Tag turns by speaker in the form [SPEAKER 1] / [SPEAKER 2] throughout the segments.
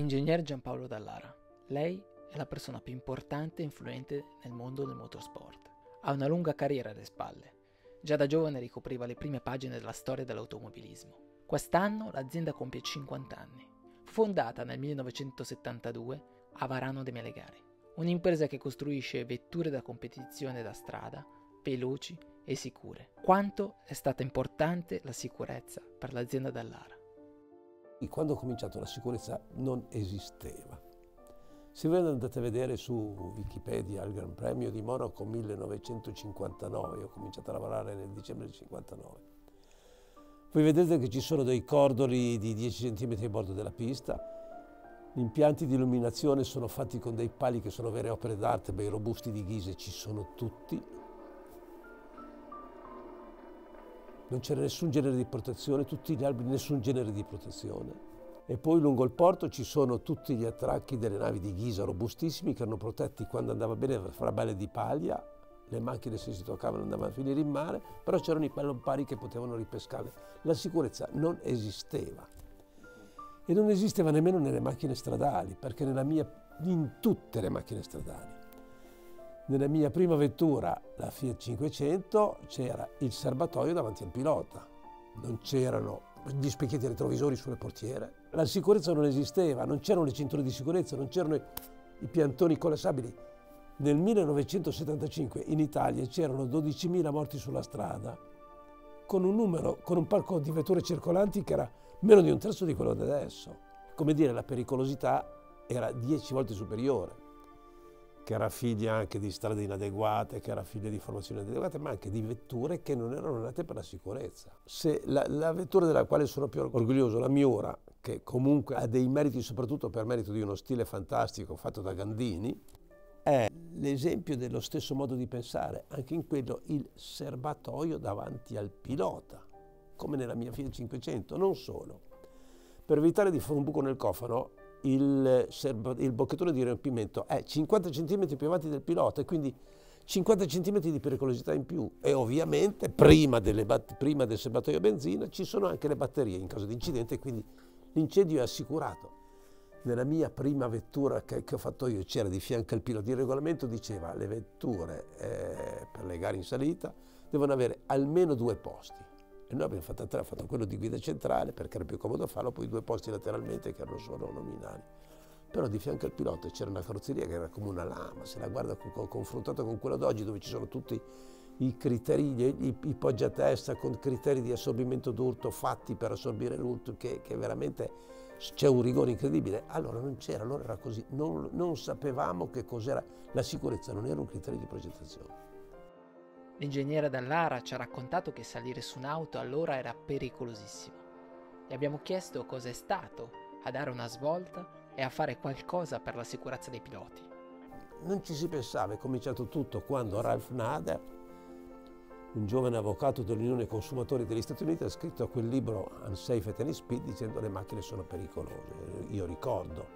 [SPEAKER 1] L'ingegner Giampaolo Dallara. Lei è la persona più importante e influente nel mondo del motorsport. Ha una lunga carriera alle spalle. Già da giovane ricopriva le prime pagine della storia dell'automobilismo. Quest'anno l'azienda compie 50 anni. Fu fondata nel 1972 a Varano de Melegari, un'impresa che costruisce vetture da competizione da strada, veloci e sicure. Quanto è stata importante la sicurezza per l'azienda Dallara?
[SPEAKER 2] Quando ho cominciato la sicurezza non esisteva. Se voi andate a vedere su Wikipedia il Gran Premio di Monaco 1959, ho cominciato a lavorare nel dicembre del 59, voi vedete che ci sono dei cordoli di 10 cm a bordo della pista, gli impianti di illuminazione sono fatti con dei pali che sono vere opere d'arte, bei robusti di ghise ci sono tutti. Non c'era nessun genere di protezione, tutti gli alberi, nessun genere di protezione. E poi lungo il porto ci sono tutti gli attracchi delle navi di ghisa robustissimi che erano protetti quando andava bene fra belle di paglia, le macchine se si toccavano andavano a finire in mare, però c'erano i pallompari che potevano ripescare. La sicurezza non esisteva. E non esisteva nemmeno nelle macchine stradali, perché in tutte le macchine stradali, nella mia prima vettura, la Fiat 500, c'era il serbatoio davanti al pilota, non c'erano gli specchietti retrovisori sulle portiere, la sicurezza non esisteva, non c'erano le cinture di sicurezza, non c'erano i piantoni collassabili. Nel 1975 in Italia c'erano 12.000 morti sulla strada, con un parco di vetture circolanti che era meno di un terzo di quello di adesso. Come dire, la pericolosità era 10 volte superiore, che era figlia anche di strade inadeguate, che era figlia di formazioni inadeguate, ma anche di vetture che non erano nate per la sicurezza. Se la vettura della quale sono più orgoglioso, la Miura, che comunque ha dei meriti soprattutto per merito di uno stile fantastico fatto da Gandini, è l'esempio dello stesso modo di pensare, anche in quello il serbatoio davanti al pilota, come nella mia Fiat 500, non solo. Per evitare di fare un buco nel cofano, il bocchettone di riempimento è 50 cm più avanti del pilota e quindi 50 cm di pericolosità in più. E ovviamente prima del serbatoio a benzina ci sono anche le batterie in caso di incidente, quindi l'incendio è assicurato. Nella mia prima vettura che ho fatto io c'era di fianco al pilota, il regolamento diceva le vetture per le gare in salita devono avere almeno 2 posti. E noi abbiamo fatto 3, ho fatto quello di guida centrale perché era più comodo farlo, poi 2 posti lateralmente che erano solo nominali. Però di fianco al pilota c'era una carrozzeria che era come una lama, se la guarda confrontata con quella d'oggi dove ci sono tutti i criteri, i poggiatesta con criteri di assorbimento d'urto fatti per assorbire l'urto, che veramente c'è un rigore incredibile. Allora non c'era, allora era così, non sapevamo che cos'era, la sicurezza non era un criterio di progettazione.
[SPEAKER 1] L'ingegnere Dallara ci ha raccontato che salire su un'auto allora era pericolosissimo. Gli abbiamo chiesto cosa è stato a dare una svolta e a fare qualcosa per la sicurezza dei piloti.
[SPEAKER 2] Non ci si pensava, è cominciato tutto quando Ralph Nader, un giovane avvocato dell'Unione Consumatori degli Stati Uniti, ha scritto quel libro Unsafe at Any Speed dicendo le macchine sono pericolose. Io ricordo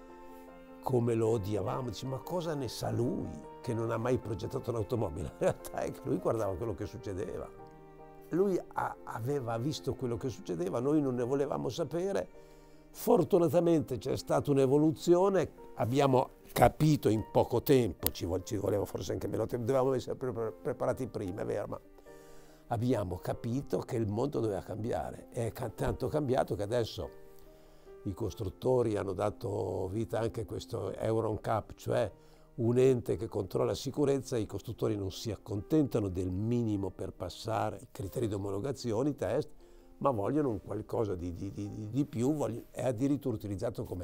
[SPEAKER 2] come lo odiavamo, dice ma cosa ne sa lui che non ha mai progettato un'automobile? In realtà è che lui guardava quello che succedeva. Lui aveva visto quello che succedeva, noi non ne volevamo sapere. Fortunatamente c'è stata un'evoluzione, abbiamo capito in poco tempo, ci voleva forse anche meno tempo, dovevamo essere preparati prima, è vero, ma abbiamo capito che il mondo doveva cambiare. È tanto cambiato che adesso i costruttori hanno dato vita anche a questo EuronCap, cioè un ente che controlla la sicurezza. I costruttori non si accontentano del minimo per passare i criteri di omologazione, i test, ma vogliono un qualcosa di più, è addirittura utilizzato come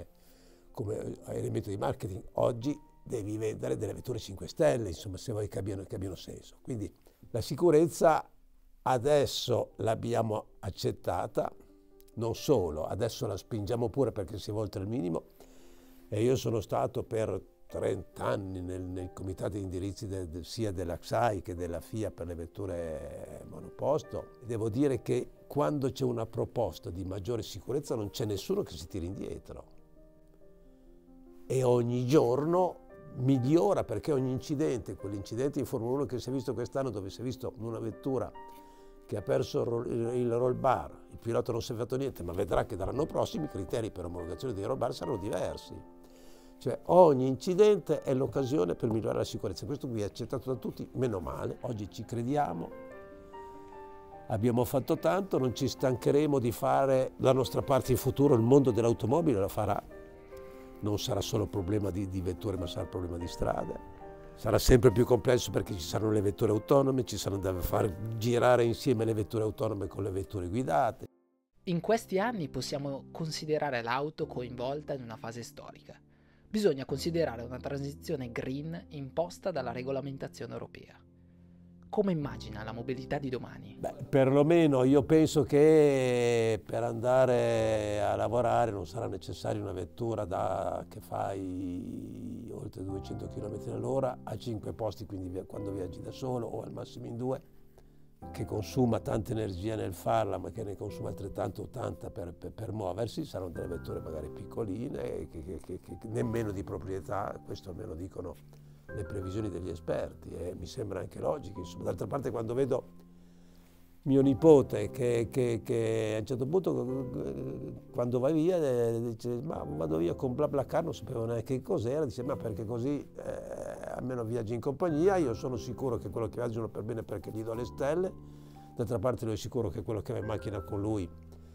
[SPEAKER 2] elemento di marketing. Oggi devi vendere delle vetture 5 stelle, insomma, se vuoi che abbiano senso. Quindi la sicurezza adesso l'abbiamo accettata, non solo, adesso la spingiamo pure perché si va oltre il minimo, e io sono stato per 30 anni nel comitato di indirizzi sia della XAI che della FIA per le vetture monoposto. Devo dire che quando c'è una proposta di maggiore sicurezza non c'è nessuno che si tiri indietro. E ogni giorno migliora, perché ogni incidente, quell'incidente in Formula 1 che si è visto quest'anno, dove si è visto una vettura che ha perso il roll bar, il pilota non si è fatto niente, ma vedrà che dall'anno prossimo i criteri per omologazione dei roll bar saranno diversi. Cioè ogni incidente è l'occasione per migliorare la sicurezza. Questo qui è accettato da tutti, meno male, oggi ci crediamo, abbiamo fatto tanto, non ci stancheremo di fare la nostra parte in futuro, il mondo dell'automobile la farà, non sarà solo problema di vetture, ma sarà problema di strade. Sarà sempre più complesso perché ci saranno le vetture autonome, ci saranno da far girare insieme le vetture autonome con le vetture guidate.
[SPEAKER 1] In questi anni possiamo considerare l'auto coinvolta in una fase storica. Bisogna considerare una transizione green imposta dalla regolamentazione europea. Come immagina la mobilità di domani?
[SPEAKER 2] Beh, perlomeno io penso che per andare a lavorare non sarà necessaria una vettura che fai oltre 200 km all'ora a 5 posti, quindi quando viaggi da solo o al massimo in 2, che consuma tanta energia nel farla ma che ne consuma altrettanto 80 per muoversi. Saranno delle vetture magari piccoline, che nemmeno di proprietà, questo almeno dicono le previsioni degli esperti, e mi sembra anche logico. D'altra parte, quando vedo mio nipote che a un certo punto, quando va via, dice ma vado via con BlaBlaCar, non sapevo neanche che cos'era, dice ma perché così almeno viaggi in compagnia, io sono sicuro che quello che viaggiano per bene perché gli do le stelle, d'altra parte lui è sicuro che quello che va in macchina con lui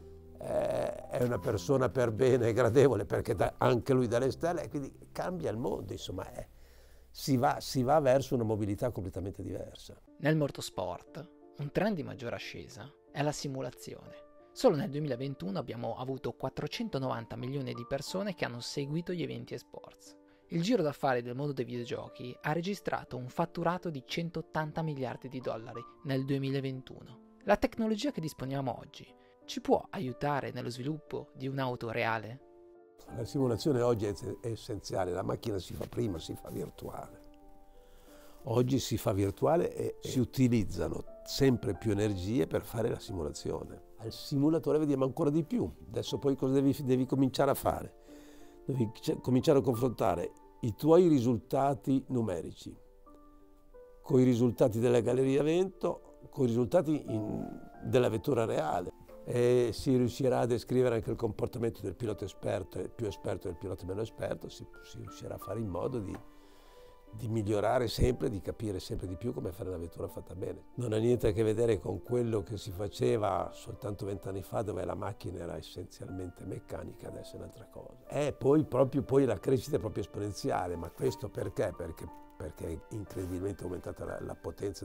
[SPEAKER 2] è una persona per bene e gradevole perché anche lui dà le stelle, e quindi cambia il mondo, insomma. Si va verso una mobilità completamente diversa.
[SPEAKER 1] Nel motorsport, un trend di maggiore ascesa è la simulazione. Solo nel 2021 abbiamo avuto 490 milioni di persone che hanno seguito gli eventi esports. Il giro d'affari del mondo dei videogiochi ha registrato un fatturato di 180 miliardi di dollari nel 2021. La tecnologia che disponiamo oggi ci può aiutare nello sviluppo di un'auto reale?
[SPEAKER 2] La simulazione oggi è essenziale, la macchina si fa prima, si fa virtuale. Oggi si fa virtuale e si utilizzano sempre più energie per fare la simulazione. Al simulatore vediamo ancora di più. Adesso poi cosa devi cominciare a fare? Devi cominciare a confrontare i tuoi risultati numerici con i risultati della galleria evento, con i risultati della vettura reale. E si riuscirà a descrivere anche il comportamento del pilota esperto e più esperto del pilota meno esperto, si riuscirà a fare in modo di migliorare sempre, di capire sempre di più come fare una vettura fatta bene. Non ha niente a che vedere con quello che si faceva soltanto 20 anni fa, dove la macchina era essenzialmente meccanica, adesso è un'altra cosa. Poi la crescita è proprio esponenziale, ma questo perché? Perché è incredibilmente aumentata la potenza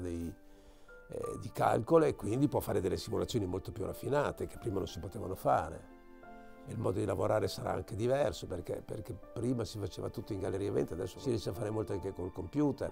[SPEAKER 2] di calcolo, e quindi può fare delle simulazioni molto più raffinate che prima non si potevano fare. E il modo di lavorare sarà anche diverso perché prima si faceva tutto in galleria evento, adesso si riesce a fare molto anche col computer.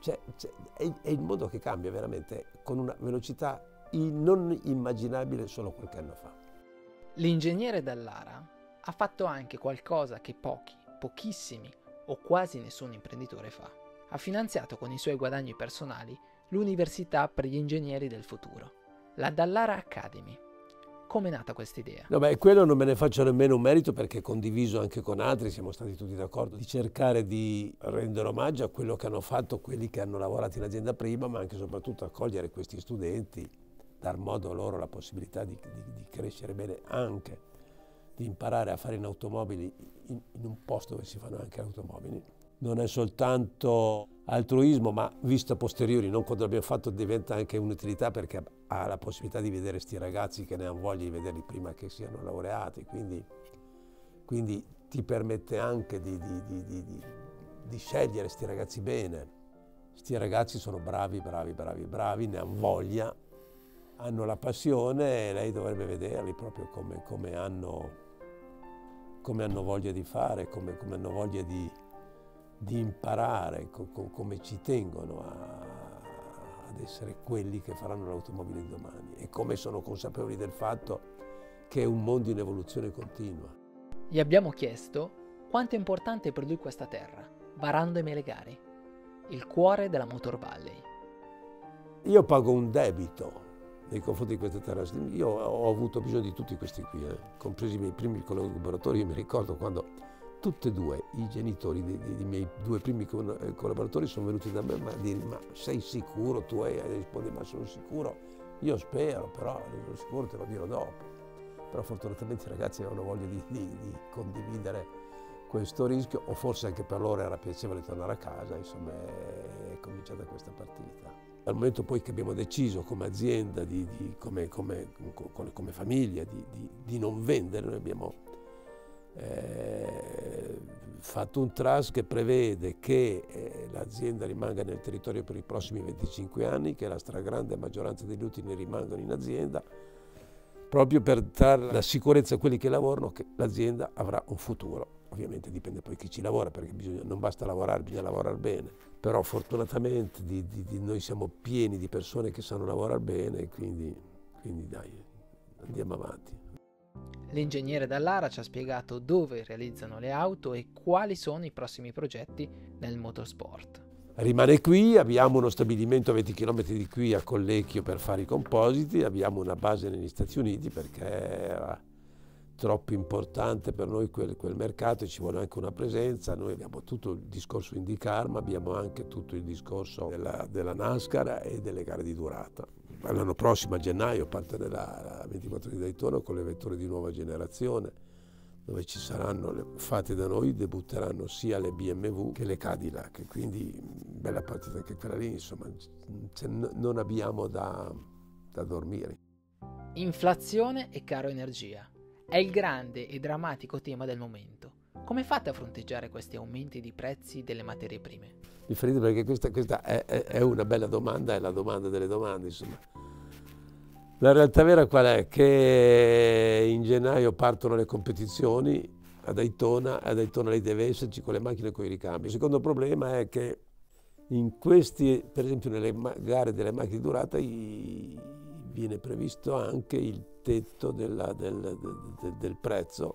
[SPEAKER 2] È il mondo che cambia veramente con una velocità non immaginabile solo qualche anno fa.
[SPEAKER 1] L'ingegnere Dallara ha fatto anche qualcosa che pochissimi o quasi nessun imprenditore fa. Ha finanziato con i suoi guadagni personali l'Università per gli ingegneri del futuro, la Dallara Academy. Come è nata questa idea?
[SPEAKER 2] No, quello non me ne faccio nemmeno un merito perché condiviso anche con altri, siamo stati tutti d'accordo di cercare di rendere omaggio a quello che hanno fatto quelli che hanno lavorato in azienda prima, ma anche e soprattutto accogliere questi studenti, dar modo a loro la possibilità di crescere bene, anche di imparare a fare in automobili in un posto dove si fanno anche automobili. Non è soltanto altruismo, ma visto a posteriori, non quando l'abbiamo fatto, diventa anche un'utilità perché ha la possibilità di vedere sti ragazzi che ne hanno voglia di vederli prima che siano laureati, quindi ti permette anche di scegliere sti ragazzi bene. Sti ragazzi sono bravi, ne hanno voglia, hanno la passione, e lei dovrebbe vederli proprio come hanno voglia di fare, come hanno voglia di imparare, come ci tengono ad essere quelli che faranno l'automobile di domani, e come sono consapevoli del fatto che è un mondo in evoluzione continua.
[SPEAKER 1] Gli abbiamo chiesto quanto è importante per lui questa terra, Varano de Melegari, il cuore della Motor Valley.
[SPEAKER 2] Io pago un debito nei confronti di questa terra. Io ho avuto bisogno di tutti questi qui, compresi i miei primi collaboratori. Io mi ricordo quando tutti e due i genitori dei miei due primi collaboratori sono venuti da me a dire: ma sei sicuro? Tu rispondi: ma sono sicuro. Io spero, però sono sicuro te lo dirò dopo. Però fortunatamente i ragazzi avevano voglia di condividere questo rischio, o forse anche per loro era piacevole tornare a casa, insomma è cominciata questa partita. Dal momento poi che abbiamo deciso come azienda, come famiglia, di non vendere, noi abbiamo fatto un trust che prevede che l'azienda rimanga nel territorio per i prossimi 25 anni, che la stragrande maggioranza degli utili rimangano in azienda, proprio per dare la sicurezza a quelli che lavorano che l'azienda avrà un futuro. Ovviamente dipende poi chi ci lavora, perché non basta lavorare, bisogna lavorare bene. Però fortunatamente noi siamo pieni di persone che sanno lavorare bene, quindi dai, andiamo avanti.
[SPEAKER 1] L'ingegnere Dallara ci ha spiegato dove realizzano le auto e quali sono i prossimi progetti nel motorsport.
[SPEAKER 2] Rimane qui, abbiamo uno stabilimento a 20 km di qui a Collecchio per fare i compositi, abbiamo una base negli Stati Uniti perché era troppo importante per noi quel mercato e ci vuole anche una presenza. Noi abbiamo tutto il discorso IndyCar, ma abbiamo anche tutto il discorso della NASCAR e delle gare di durata. L'anno prossimo, a gennaio, parte la 24 di Daytona con le vetture di nuova generazione, dove ci saranno fatte da noi, debutteranno sia le BMW che le Cadillac, quindi bella partita anche quella lì, insomma, non abbiamo da dormire.
[SPEAKER 1] Inflazione e caro energia. È il grande e drammatico tema del momento. Come fate a fronteggiare questi aumenti di prezzi delle materie prime?
[SPEAKER 2] Mi fa ridere perché questa è una bella domanda, è la domanda delle domande, insomma. La realtà vera qual è? Che in gennaio partono le competizioni a Daytona lei deve esserci con le macchine e con i ricambi. Il secondo problema è che in questi, per esempio nelle gare delle macchine di durata, viene previsto anche il tetto del prezzo,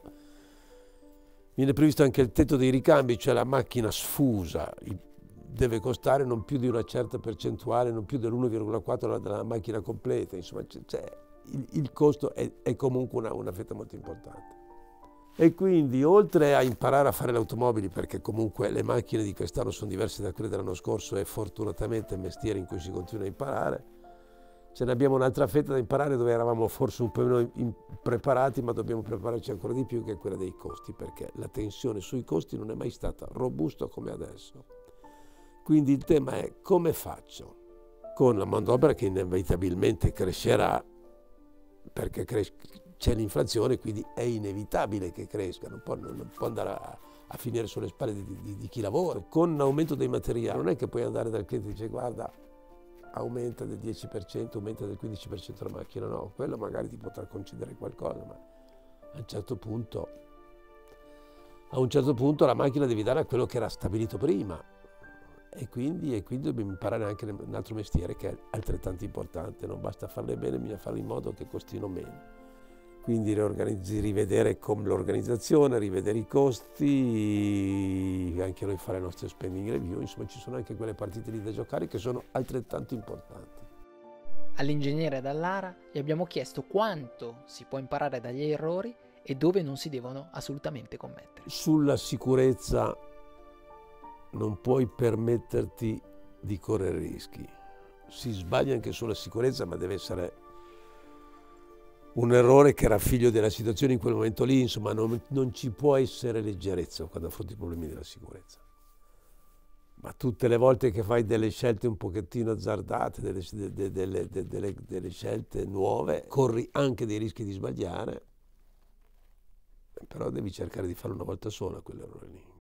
[SPEAKER 2] viene previsto anche il tetto dei ricambi, cioè la macchina sfusa deve costare non più di una certa percentuale, non più dell'1,4 della macchina completa, insomma il costo è comunque una fetta molto importante. E quindi oltre a imparare a fare le automobili, perché comunque le macchine di quest'anno sono diverse da quelle dell'anno scorso e fortunatamente è un mestiere in cui si continua a imparare, ce ne abbiamo un'altra fetta da imparare dove eravamo forse un po' meno preparati, ma dobbiamo prepararci ancora di più, che è quella dei costi, perché la tensione sui costi non è mai stata robusta come adesso. Quindi il tema è come faccio con la manodopera che inevitabilmente crescerà, perché c'è l'inflazione, quindi è inevitabile che cresca, non può andare a finire sulle spalle di chi lavora. Con l'aumento dei materiali non è che puoi andare dal cliente e dice guarda, aumenta del 10%, aumenta del 15% la macchina, no, quello magari ti potrà concedere qualcosa, ma a un certo punto la macchina devi dare a quello che era stabilito prima e quindi dobbiamo imparare anche un altro mestiere che è altrettanto importante, non basta farle bene, bisogna farle in modo che costino meno. Quindi rivedere l'organizzazione, rivedere i costi, anche noi fare le nostre spending review, insomma ci sono anche quelle partite lì da giocare che sono altrettanto importanti.
[SPEAKER 1] All'ingegnere Dallara gli abbiamo chiesto quanto si può imparare dagli errori e dove non si devono assolutamente commettere.
[SPEAKER 2] Sulla sicurezza non puoi permetterti di correre rischi. Si sbaglia anche sulla sicurezza, ma deve essere un errore che era figlio della situazione in quel momento lì, insomma non ci può essere leggerezza quando affronti i problemi della sicurezza. Ma tutte le volte che fai delle scelte un pochettino azzardate, delle scelte nuove, corri anche dei rischi di sbagliare, però devi cercare di farlo una volta sola quell'errore lì.